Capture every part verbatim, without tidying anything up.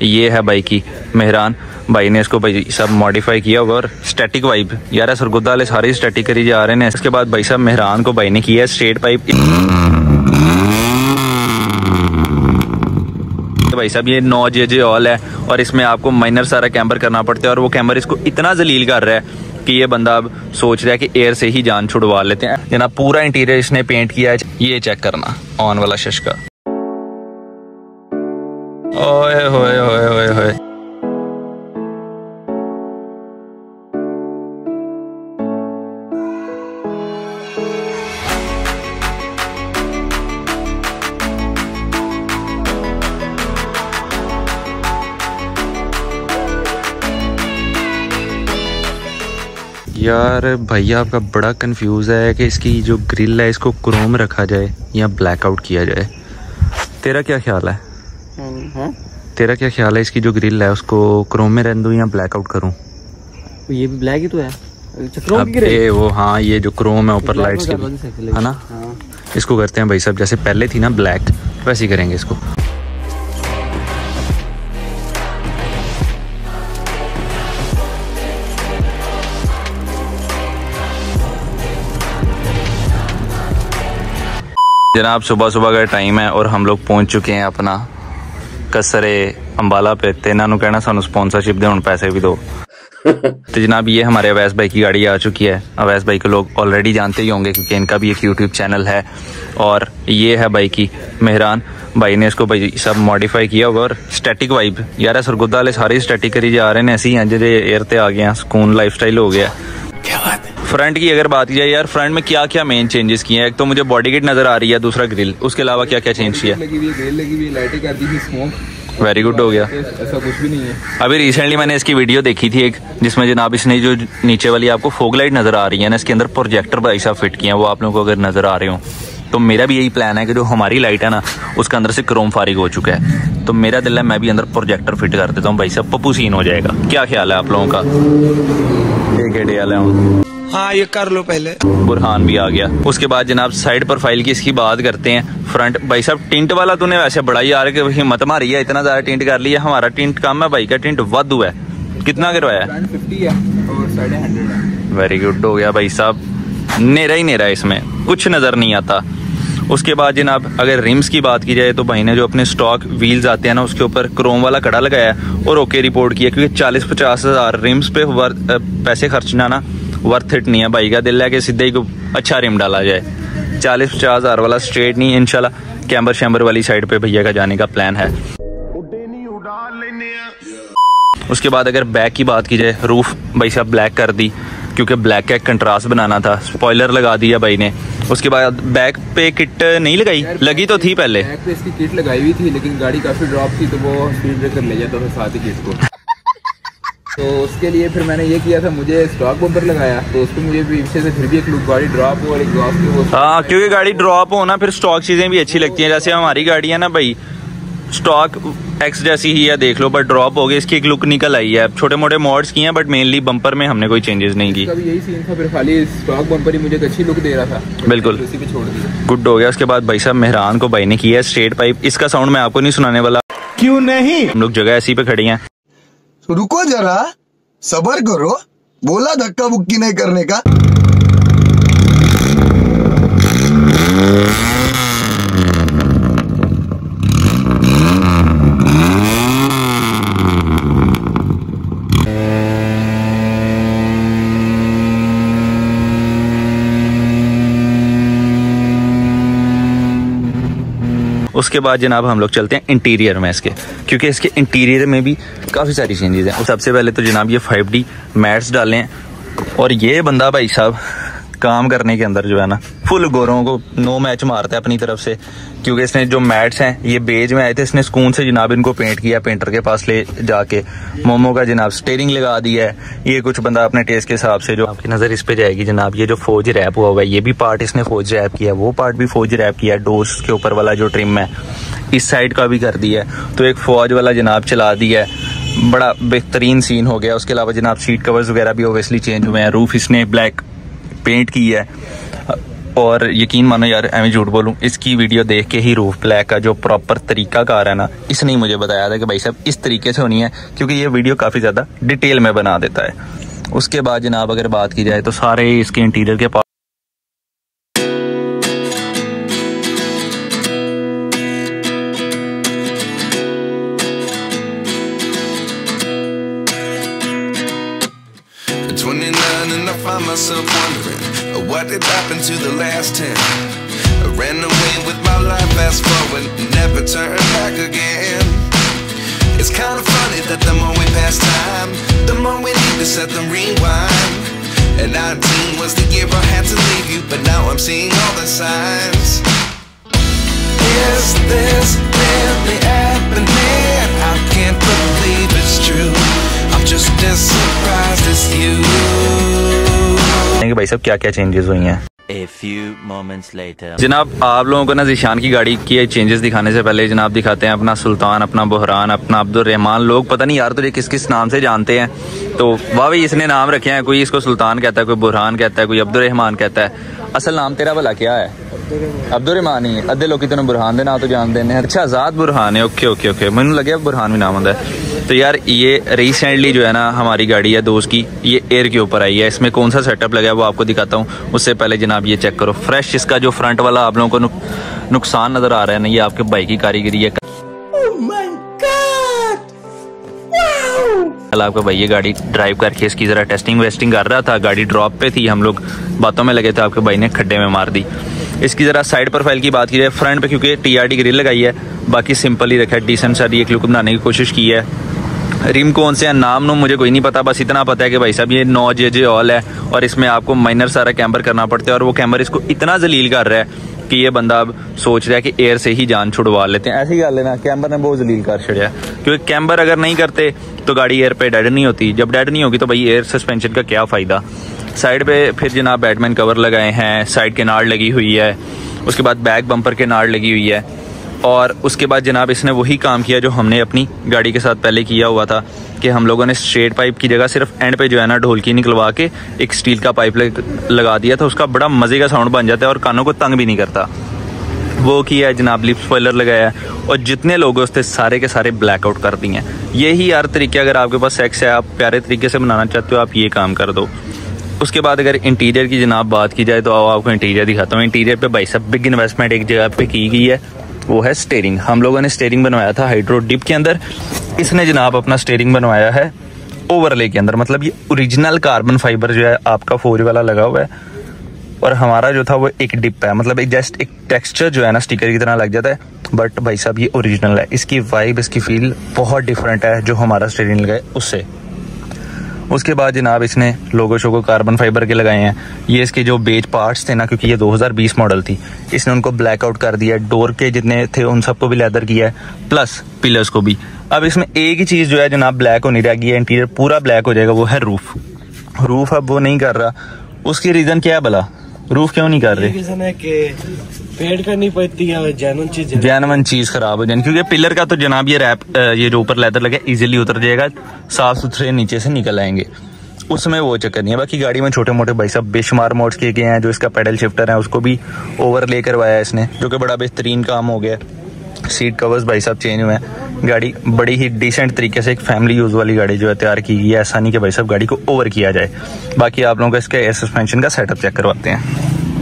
ये है बाइक की मेहरान। भाई ने इसको भाई सब मॉडिफाई किया होगा और स्टैटिक वाइब यार सरगुद्दा वाले सारे स्टैटिक करी जा रहे हैं। इसके बाद भाई साहब मेहरान को भाई ने किया स्ट्रेट पाइप। भाई साहब ये नौ जे जे ऑल है और इसमें आपको माइनर सारा कैम्बर करना पड़ता है और वो कैम्बर इसको इतना जलील कर रहा है कि ये बंदा अब सोच रहा है कि एयर से ही जान छुड़वा लेते हैं। जनाब पूरा इंटीरियर इसने पेंट किया है, ये चेक करना ऑन वाला शशका। ओए होए होए होए होए यार भैया आपका बड़ा कंफ्यूज है कि इसकी जो ग्रिल है इसको क्रोम रखा जाए या ब्लैकआउट किया जाए। तेरा क्या ख्याल है? हाँ? तेरा क्या ख्याल है इसकी जो ग्रिल है उसको क्रोम में रहने दूं या ब्लैकआउट करूं? ये भी ब्लैक ही तो है। अब ये वो हाँ ये जो क्रोम है ऊपर लाइट्स के है ना, हाँ। इसको करते हैं भाई साहब जैसे पहले थी ना ब्लैक, वैसे ही करेंगे इसको। जनाब सुबह सुबह का टाइम है और हम लोग पहुंच चुके हैं अपना कसरे अंबाला पे। ते इन्होंने कहना सानू स्पॉन्सरशिप दे, पैसे भी दो। तो जनाब ये हमारे अवैस भाई की गाड़ी आ चुकी है। अवैस भाई को लोग ऑलरेडी जानते ही होंगे क्योंकि इनका भी एक यूट्यूब चैनल है। और ये है भाई की मेहरान। भाई ने इसको भाई सब मॉडिफाई किया होगा और स्टैटिक वाइब यार सरगुद्दा वाले सारे स्टैटिक करी जा रहे हैं। ऐसे ही हैं जो एयर ते आ गए हैं, सुकून लाइफस्टाइल हो गया। क्या बात है। फ्रंट की अगर बात की जाए यार, फ्रंट में क्या क्या मेन चेंजेस किए हैं? एक तो मुझे बॉडी किट नजर आ रही है, दूसरा ग्रिल, उसके अलावा क्या क्या चेंज किया? वेरी गुड हो गया, ऐसा कुछ भी नहीं है। अभी रिसेंटली मैंने इसकी वीडियो देखी थी एक, जिसमें जनाब इसने जो नीचे वाली आपको फोग लाइट नजर आ रही है ना, इसके अंदर प्रोजेक्टर भाई साहब फिट किए हैं। वो आप लोगों को अगर नजर आ रहे हो तो मेरा भी यही प्लान है कि जो हमारी लाइट है ना उसके अंदर से क्रोम फारिग हो चुका है, तो मेरा दिल है मैं भी अंदर प्रोजेक्टर फिट कर देता हूँ भाई साहब, पप्पू सीन हो जाएगा। क्या ख्याल है आप लोगों का? हाँ ये कर लो पहले। बुरहान भी आ गया। उसके बाद जनाब साइड प्रोफाइल की इसकी बात करते हैं। फ्रंट भाई साहब टिंट वाला तूने वैसे बड़ा ही आ रहा है कि हिम्मत मारी है, इतना ज्यादा टिंट कर लिया। हमारा टिंट कम है, भाई का टिंट वादू है। कितना करवाया? वेरी गुड हो गया भाई साहब, नेरा ही नेरा, इसमें कुछ नजर नहीं आता। उसके बाद जनाब अगर रिम्स की बात की जाए तो भाई ने जो अपने स्टॉक व्हील्स आते हैं ना उसके ऊपर क्रोम वाला कड़ा लगाया और ओके रिपोर्ट किया, क्योंकि चालीस पचास हजार रिम्स पे पैसे खर्चना ना वर्थ इट नहीं है। भाई का दिल है कि सीधे ही अच्छा रिम डाला जाए। चालीस पचास हजार वाला स्ट्रेट नहीं, इंशाल्लाह कैम्बर शैम्बर वाली साइड पे भैया का जाने का प्लान है। उसके बाद अगर बैक की बात की जाए, रूफ भाई साहब ब्लैक कर दी क्योंकि ब्लैक का एक कंट्रास्ट बनाना था। स्पॉइलर लगा दिया भाई ने। उसके बाद बैक पे किट नहीं लगाई, लगी तो थी पहले। बैक पे इसकी किट लगाई हुई थी लेकिन गाड़ी काफी ड्रॉप थी तो वो स्पीड ब्रेकर ले जाता था साथ ही किट को। तो उसके लिए फिर मैंने ये किया था, मुझे स्टॉक बम्पर लगाया तो उसको मुझे पीछे से फिर भी एक लुक गाड़ी ड्रॉप हो और एग्जॉस्ट की वो। हाँ क्योंकि गाड़ी ड्रॉप हो ना फिर स्टॉक चीजें भी अच्छी लगती हैं। जैसे हमारी गाड़ी है ना भाई स्टॉक एक्स जैसी ही है, देख लो, बट ड्रॉप हो गई, इसकी एक लुक निकल आई है। छोटे मोटे मॉड्स किए हैं बट मेनली बम्पर में हमने कोई चेंजेस नहीं की। यही सीन था, फिर खाली स्टॉक बम्पर ही मुझे अच्छी लुक दे रहा था, बिल्कुल उसी पे छोड़ दिया। गुड हो गया। उसके बाद भाई साहब मेहरान को भाई ने किया स्ट्रेट पाइप। इसका साउंड मैं आपको नहीं सुनाने वाला। क्यों नहीं? हम लोग जगह ऐसी पे खड़ी हैं। रुको जरा, सबर करो, बोला धक्का बुक्की नहीं करने का। उसके बाद जनाब हम लोग चलते हैं इंटीरियर में इसके, क्योंकि इसके इंटीरियर में भी काफ़ी सारी चेंजेस हैं। सबसे पहले तो जनाब ये फाइव डी मैट्स डाले हैं और ये बंदा भाई साहब काम करने के अंदर जो है ना फुल गोरों को नो मैच मारता है अपनी तरफ से, क्योंकि इसने जो मैट्स हैं ये बेज में आए थे, इसने सुकून से जनाब इनको पेंट किया पेंटर के पास ले जाके। मोमो का जनाब स्टेयरिंग लगा दिया है। ये कुछ बंदा अपने टेस्ट के हिसाब से, जो आपकी नज़र इस पे जाएगी जनाब, ये जो फौज रैप हुआ हुआ है ये भी पार्ट इसने फौज रैप किया है, वो पार्ट भी फौज रैप किया है। डोर्स के ऊपर वाला जो ट्रिम है इस साइड का भी कर दिया है, तो एक फौज वाला जनाब चला दिया है, बड़ा बेहतरीन सीन हो गया। उसके अलावा जनाब सीट कवर्स वगैरह भी ओबियसली चेंज हुए हैं। रूफ इसने ब्लैक पेंट की है। और यकीन मानो यार, मैं झूठ बोलूं, इसकी वीडियो देख के ही रूफ ब्लैक का जो प्रॉपर तरीका कार है ना, इसने ही मुझे बताया था कि भाई साहब इस तरीके से होनी है, क्योंकि ये वीडियो काफ़ी ज़्यादा डिटेल में बना देता है। उसके बाद जनाब अगर बात की जाए तो सारे इसके इंटीरियर के part twenty-nine and I find myself wondering what did happen to the last ten. I ran away with my life, fast forward, never turn back again. It's kind of funny that the more we pass time, the more we need to set the rewind. And nineteen was the year I had to leave you, but now I'm seeing all the signs. Is this really happening? I can't believe it's true. I'm just as surprised as you. भाई साहब क्या क्या changes हुई हैं। A few moments later. जनाब आप लोगों को ना ज़ीशान की गाड़ी की चेंजेस दिखाने से पहले जनाब दिखाते हैं अपना सुल्तान, अपना बुहरान, अपना अब्दुर्रहमान। लोग पता नहीं यार तुझे किस किस नाम से जानते हैं, तो वाह भाई इसने नाम रखे हैं, कोई इसको सुल्तान कहता है, कोई बुहरान कहता है, कोई अब्दुर्रहमान कहता है। असल नाम तेरा भला क्या है? अब्दुर्रहमान ही है। अद्धे लोग तेन बुरहान दे ना तो जानते हैं। अच्छा आज़ाद बुरहान है, ओके ओके ओके, मैंने लगे बुरहान भी नाम होता है। तो यार ये रिसेंटली जो है ना हमारी गाड़ी है दोस्त की, ये एयर के ऊपर आई है। इसमें कौन सा सेटअप लगा है वो आपको दिखाता हूँ। उससे पहले जनाब ये चेक करो, फ्रेश इसका जो फ्रंट वाला आप लोगों को नुकसान नज़र आ रहा है ना, ये आपके बाइक की कारीगरी है। कल आपका भाई ये गाड़ी ड्राइव करके इसकी ज़रा टेस्टिंग वेस्टिंग कर रहा था, गाड़ी ड्रॉप पे थी, हम लोग बातों में लगे थे, आपके भाई ने खड्डे में मार दी। इसकी ज़रा साइड प्रोफाइल की बात की जाए, फ्रंट पे क्योंकि टी आर डी ग्रिल लगाई है, बाकी सिंपल ही रखा है, डिसेंट सारी एक लुक बनाने की कोशिश की है। रिम कौन से हैं नाम नो मुझे कोई नहीं पता, बस इतना पता है कि भाई साहब ये नौ जे जे ऑल है और इसमें आपको माइनर सारा कैम्बर करना पड़ता है, और वो कैम्बर इसको इतना जलील कर रहा है कि ये बंदा अब सोच रहा है कि एयर से ही जान छुड़वा लेते हैं। ऐसी गल है ना, कैम्बर ने बहुत जलील कर छड़िया, क्योंकि कैम्बर अगर नहीं करते तो गाड़ी एयर पे डेड नहीं होती, जब डेड नहीं होगी तो भाई एयर सस्पेंशन का क्या फ़ायदा। साइड पे फिर जनाब बैटमैन कवर लगाए हैं, साइड के नाड़ लगी हुई है, उसके बाद बैक बम्पर के नाड़ लगी हुई है, और उसके बाद जनाब इसने वही काम किया जो हमने अपनी गाड़ी के साथ पहले किया हुआ था कि हम लोगों ने स्ट्रेट पाइप की जगह सिर्फ एंड पे जो है ना ढोलकी निकलवा के एक स्टील का पाइप लगा दिया था। उसका बड़ा मज़े का साउंड बन जाता है और कानों को तंग भी नहीं करता। वो किया है जनाब, लिप स्पॉइलर लगाया है, और जितने लोगों थे सारे के सारे ब्लैकआउट कर दिए हैं। यही यार तरीके, अगर आपके पास सेक्स है, आप प्यारे तरीके से बनाना चाहते हो, आप ये काम कर दो। उसके बाद अगर इंटीरियर की जनाब बात की जाए तो आओ आपको इंटीरियर दिखाता हूँ। इंटीरियर पे भाई सब बिग इन्वेस्टमेंट एक जगह पे की गई है, वो है स्टीयरिंग। हम लोगों ने स्टीयरिंग बनवाया था हाइड्रो डिप के अंदर, इसने जनाब अपना स्टीयरिंग बनवाया है ओवरले के अंदर। मतलब ये ओरिजिनल कार्बन फाइबर जो है आपका फोर वाला लगा हुआ है, और हमारा जो था वो एक डिप है, मतलब एक जस्ट एक टेक्सचर जो है ना स्टिकर की तरह लग जाता है, बट भाई साहब ये ओरिजिनल है। इसकी वाइब, इसकी फील बहुत डिफरेंट है जो हमारा स्टीयरिंग लगा है उससे। उसके बाद जनाब इसने लोगो शोगो कार्बन फाइबर के लगाए हैं। ये इसके जो बेज पार्ट्स थे ना, क्योंकि ये दो हज़ार बीस मॉडल थी, इसने उनको ब्लैकआउट कर दिया। डोर के जितने थे उन सबको भी लेदर किया है, प्लस पिलर्स को भी। अब इसमें एक ही चीज़ जो है जनाब ब्लैक होनी रह गई है, इंटीरियर पूरा ब्लैक हो जाएगा, वो है रूफ। रूफ अब वो नहीं कर रहा, उसकी रीज़न क्या है भला? रूफ क्यों नहीं कर रहे? रीजन है कि पेड़ करनी पड़ती है, जेन्युइन चीज जेन्युइन चीज खराब हो जाए, क्योंकि पिलर का तो जनाब ये रैप, ये जो ऊपर लेदर लगे इजीली उतर जाएगा, साफ सुथरे नीचे से निकल आएंगे, उसमें वो चक्कर नहीं है। बाकी गाड़ी में छोटे मोटे भाई साहब बेशुमार मोड्स किए गए हैं। जो इसका पेडल शिफ्टर है उसको भी ओवरले करवाया है इसने, जो कि बड़ा बेहतरीन काम हो गया। सीट कवर्स भाई साहब चेंज हुए हैं। गाड़ी बड़ी ही डिसेंट तरीके से एक फैमिली यूज वाली गाड़ी जो है तैयार की गई है, ऐसा नहीं कि भाई साहब गाड़ी को ओवर किया जाए। बाकी आप लोगों को इसके एयर सस्पेंशन का सेटअप चेक करवाते हैं।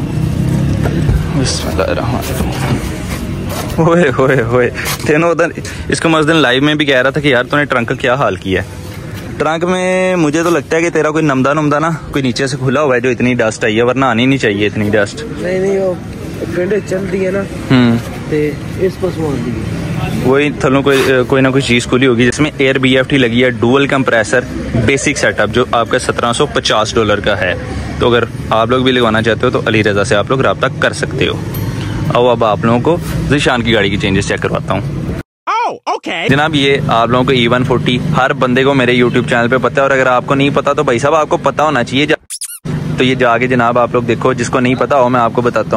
ओए ओए ओए तेनों उधर इसको मैं उस दिन लाइव में भी कह रहा था कि यार तूने ट्रंक का क्या हाल किया है। ट्रंक में मुझे तो लगता है कि तेरा कोई नमदा नमदा ना कोई नीचे से खुला हुआ है जो इतनी डस्ट आई है, वरना आनी नहीं चाहिए इतनी डस्ट। नहीं नहीं वो ठंडे चल रही है ना, हम्म ते इस पर समान दी वही थलों कोई कोई ना कोई चीज़ खुली होगी, जिसमें एयर बी एफ टी लगी है, डुअल कंप्रेसर बेसिक सेटअप, जो आपका सत्रह सौ पचास डॉलर का है। तो अगर आप लोग भी लगवाना चाहते हो तो अली रज़ा से आप लोग रब्ता कर सकते हो। अब अब आप लोगों को ज़ीशान की गाड़ी की चेंजेस चेक करवाता हूँ। Okay. जनाब ये आप लोगों को ई वन फोर्टी हर बंदे को मेरे यूट्यूब चैनल पे पता है, और अगर आपको नहीं पता तो भाई साहब आपको पता होना चाहिए। तो ये जाके जनाब आप लोग देखो, जिसको नहीं पता हो मैं आपको बताता हूँ।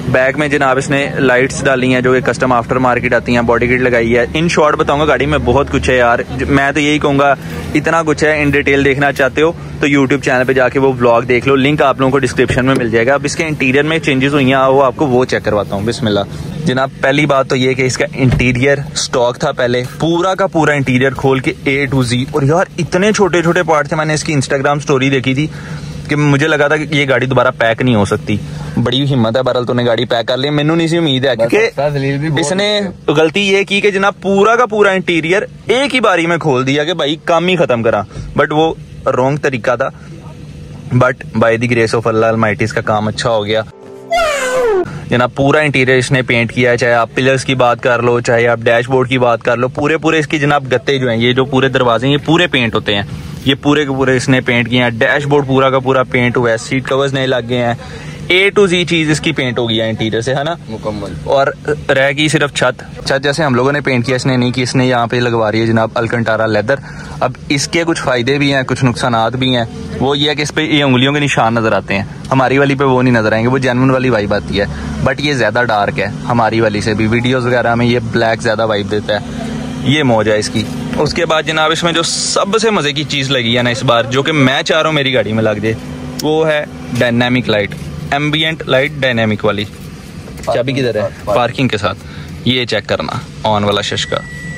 बैक में जनाब इसने लाइट्स डाली हैं जो कि कस्टम आफ्टर मार्केट आती हैं, बॉडी किट लगाई है। इन शॉर्ट बताऊंगा गाड़ी में बहुत कुछ है यार, मैं तो यही कहूँगा इतना कुछ है। इन डिटेल देखना चाहते हो तो यूट्यूब चैनल पे जाके वो व्लॉग देख लो, लिंक आप लोगों को डिस्क्रिप्शन में मिल जाएगा। अब इसके इंटीरियर में चेंजेस हुई हैं वो आपको वो चेक करवाता हूँ। बिस्मिल्लाह जनाब, पहली बात तो ये कि इसका इंटीरियर स्टॉक था पहले, पूरा का पूरा इंटीरियर खोल के ए टू जी। और यार इतने छोटे छोटे पार्ट थे, मैंने इसकी इंस्टाग्राम स्टोरी देखी थी कि मुझे लगा था कि ये गाड़ी दोबारा पैक नहीं हो सकती। बड़ी हिम्मत है बहरहाल तूने गाड़ी पैक कर ली, मैनू नहीं सी उम्मीद है क्योंकि इसने गलती ये की कि जनाब पूरा का पूरा इंटीरियर एक ही बारी में खोल दिया कि भाई काम ही खत्म करा, बट वो रॉन्ग तरीका था। But by the grace of Allah almighty इसका काम अच्छा हो गया जनाब। पूरा इंटीरियर इसने पेंट किया है, चाहे आप पिलर्स की बात कर लो, चाहे आप डैशबोर्ड की बात कर लो, पूरे पूरे इसकी जनाब गत्ते जो हैं, ये जो पूरे दरवाजे ये पूरे पेंट होते हैं, ये पूरे के पूरे इसने पेंट किए हैं। डैशबोर्ड पूरा का पूरा पेंट हुआ है, सीट कवर्स नए लग गए हैं, ए टू जी चीज इसकी पेंट हो गई है इंटीरियर से, है ना मुकम्मल। और रह गई सिर्फ छत। छत जैसे हम लोगों ने पेंट किया, इसने नहीं की, इसने यहाँ पे लगवा रही है जनाब अल्कंटारा लेदर। अब इसके कुछ फायदे भी हैं, कुछ नुकसानात भी हैं। वो ये है कि इस पे ये उंगलियों के निशान नजर आते हैं, हमारी वाली पे वो नहीं नजर आएंगे, वो जेन्युइन वाली वाइब आती है। बट ये ज्यादा डार्क है हमारी वाली से भी, वीडियोस वगैरह में ये ब्लैक ज्यादा वाइब देता है, ये मौज है इसकी। उसके बाद जनाब इसमें जो सबसे मजे की चीज लगी है ना इस बार, जो कि मैं चाह रहा हूँ मेरी गाड़ी में लग जाए, वो है dynamic light, ambient light dynamic वाली। चाबी किधर है? पार्किंग के साथ। ये चेक करना ऑन वाला शशका।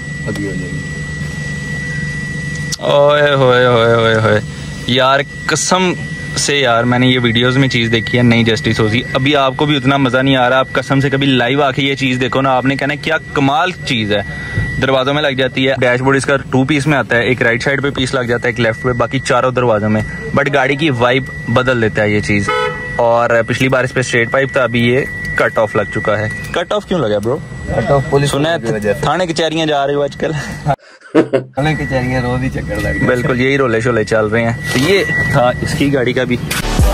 ओए होए होए होए होए यार, कसम से यार मैंने ये वीडियोस में चीज़ देखी है, नई जस्टिस होगी। अभी आपको भी उतना मज़ा नहीं आ रहा, आप कसम से कभी लाइव आके ये चीज़ देखो ना, आपने कहना क्या कमाल चीज़ है। दरवाजों में लग जाती है, डैशबोर्ड इसका टू पीस में आता है, एक राइट साइड पे पीस लग जाता है, एक लेफ्ट पे, बाकी चारों दरवाजों में। बट गाड़ी की वाइब बदल देता है ये चीज़। और पिछली बार इस पे स्ट्रेट पाइप था, अभी ये कट ऑफ लग चुका है। कट ऑफ क्यों लगा ब्रो? कट ऑफ पुलिस सुना थाने कचहरियां जा रहे हो आजकल? थाने कचहरियां रोज ही चक्कर लग रहे। बिल्कुल यही रोले शोले चल रहे हैं। तो ये था इसकी गाड़ी का भी।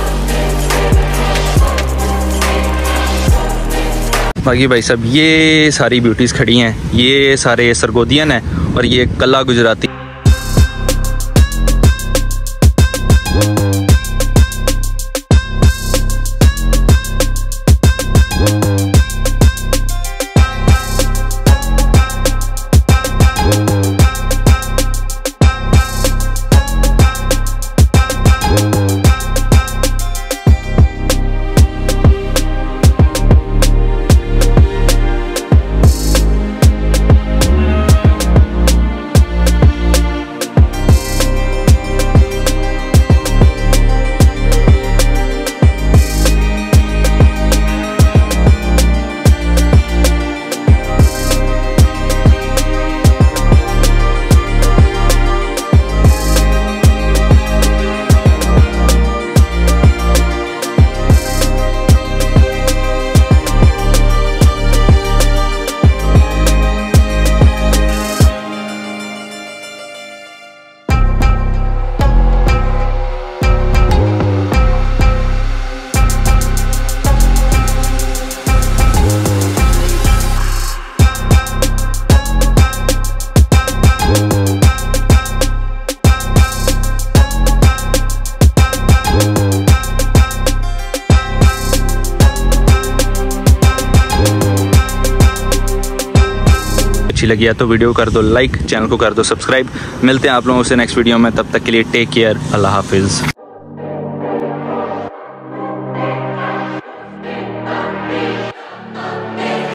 बाकी भाई साहब ये सारी ब्यूटीज खड़ी हैं, ये सारे सरगोदियन हैं और ये कला गुजराती। अच्छी लगी है तो वीडियो कर दो लाइक, चैनल को कर दो सब्सक्राइब। मिलते हैं आप लोगों से नेक्स्ट वीडियो में, तब तक के लिए टेक केयर, अल्लाह हाफिज़।